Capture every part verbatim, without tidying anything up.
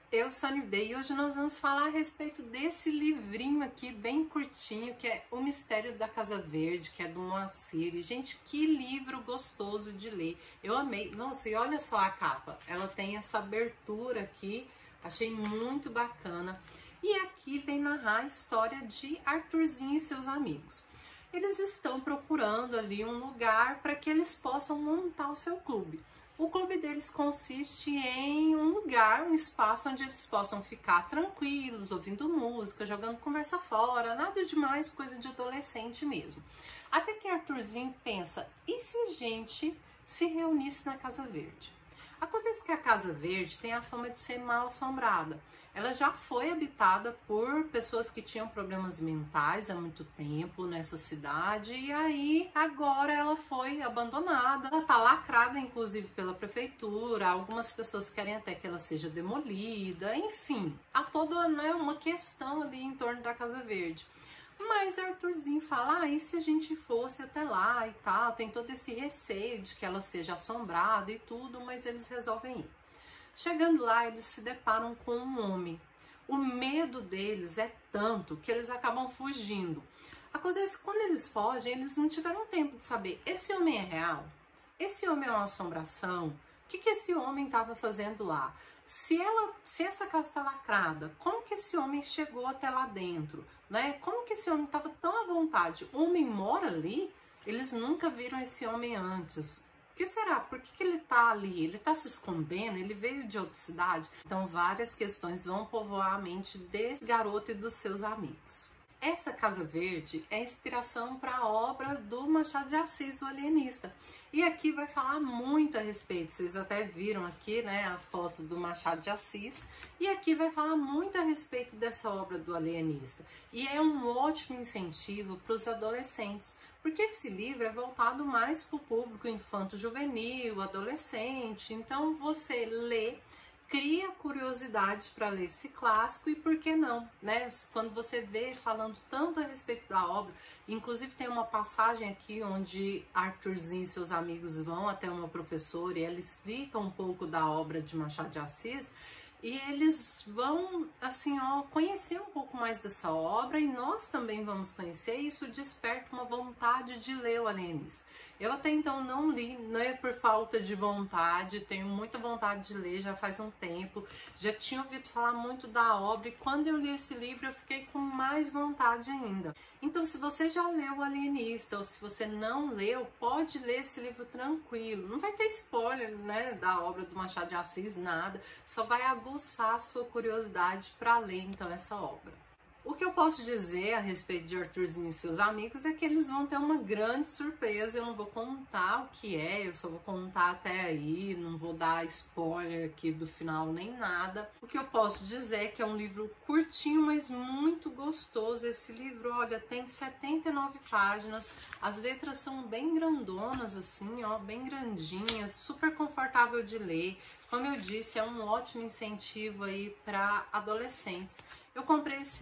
Eu sou a Nivdei e hoje nós vamos falar a respeito desse livrinho aqui, bem curtinho, que é O Mistério da Casa Verde, que é do Moacir. E, gente, que livro gostoso de ler. Eu amei. Nossa, e olha só a capa. Ela tem essa abertura aqui, achei muito bacana. E aqui vem narrar a história de Arthurzinho e seus amigos. Eles estão procurando ali um lugar para que eles possam montar o seu clube. O clube deles consiste em um lugar, um espaço onde eles possam ficar tranquilos, ouvindo música, jogando conversa fora, nada demais, coisa de adolescente mesmo. Até que Arthurzinho pensa, e se a gente se reunisse na Casa Verde? Acontece que a Casa Verde tem a fama de ser mal assombrada. Ela já foi habitada por pessoas que tinham problemas mentais há muito tempo nessa cidade e aí agora ela foi abandonada. Ela tá lacrada inclusive pela prefeitura, algumas pessoas querem até que ela seja demolida, enfim, há toda, né, uma questão ali em torno da Casa Verde. Mas Arthurzinho fala, ah, e se a gente fosse até lá e tal, tem todo esse receio de que ela seja assombrada e tudo, mas eles resolvem ir. Chegando lá, eles se deparam com um homem. O medo deles é tanto que eles acabam fugindo. Acontece que quando eles fogem, eles não tiveram tempo de saber, esse homem é real? Esse homem é uma assombração? O que, que esse homem estava fazendo lá? Se, ela, se essa casa está lacrada, como que esse homem chegou até lá dentro? Né? Como que esse homem estava tão à vontade? O homem mora ali? Eles nunca viram esse homem antes. O que será? Por que, que ele está ali? Ele está se escondendo? Ele veio de outra cidade? Então várias questões vão povoar a mente desse garoto e dos seus amigos. Essa Casa Verde é inspiração para a obra do Machado de Assis, o Alienista. E aqui vai falar muito a respeito, vocês até viram aqui, né, a foto do Machado de Assis. E aqui vai falar muito a respeito dessa obra do Alienista. E é um ótimo incentivo para os adolescentes, porque esse livro é voltado mais para o público infanto-juvenil, adolescente. Então você lê, cria curiosidade para ler esse clássico e por que não, né? Quando você vê falando tanto a respeito da obra, inclusive tem uma passagem aqui onde Arthurzinho e seus amigos vão até uma professora e ela explica um pouco da obra de Machado de Assis e eles vão, assim, ó, conhecer um pouco mais dessa obra e nós também vamos conhecer e isso desperta uma vontade de ler o Alienista. Eu até então não li, não é por falta de vontade, tenho muita vontade de ler, já faz um tempo, já tinha ouvido falar muito da obra e quando eu li esse livro eu fiquei com mais vontade ainda. Então se você já leu o Alienista ou se você não leu, pode ler esse livro tranquilo, não vai ter spoiler, né, da obra do Machado de Assis, nada, só vai aguçar a sua curiosidade para ler então essa obra. O que eu posso dizer a respeito de Arthurzinho e seus amigos é que eles vão ter uma grande surpresa. Eu não vou contar o que é, eu só vou contar até aí, não vou dar spoiler aqui do final nem nada. O que eu posso dizer é que é um livro curtinho, mas muito gostoso. Esse livro, olha, tem setenta e nove páginas, as letras são bem grandonas assim, ó, bem grandinhas, super confortável de ler. Como eu disse, é um ótimo incentivo aí para adolescentes. Eu comprei esse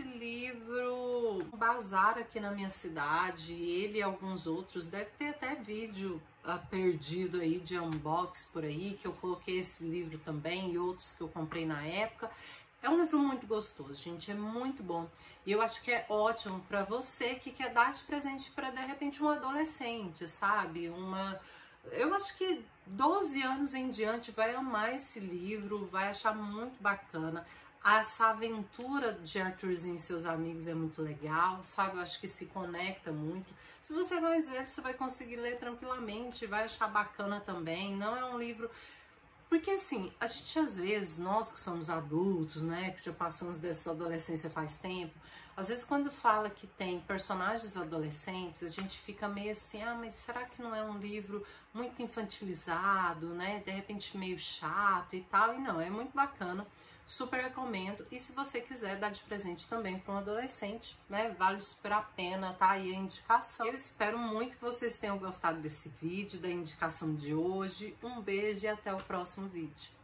livro no bazar aqui na minha cidade, ele e alguns outros, deve ter até vídeo uh, perdido aí de unbox por aí, que eu coloquei esse livro também e outros que eu comprei na época. É um livro muito gostoso, gente, é muito bom. E eu acho que é ótimo para você que quer dar de presente para, de repente, um adolescente, sabe? Uma... Eu acho que doze anos em diante vai amar esse livro, vai achar muito bacana. Essa aventura de Arthurzinho e seus amigos é muito legal, sabe? Eu acho que se conecta muito. Se você vai ler, você vai conseguir ler tranquilamente, vai achar bacana também. Não é um livro... Porque assim, a gente às vezes, nós que somos adultos, né, que já passamos dessa adolescência faz tempo, às vezes quando fala que tem personagens adolescentes, a gente fica meio assim, ah, mas será que não é um livro muito infantilizado, né, de repente meio chato e tal? E não, é muito bacana. Super recomendo. E se você quiser dar de presente também para um adolescente, né? Vale super a pena, tá aí a indicação. Eu espero muito que vocês tenham gostado desse vídeo, da indicação de hoje. Um beijo e até o próximo vídeo.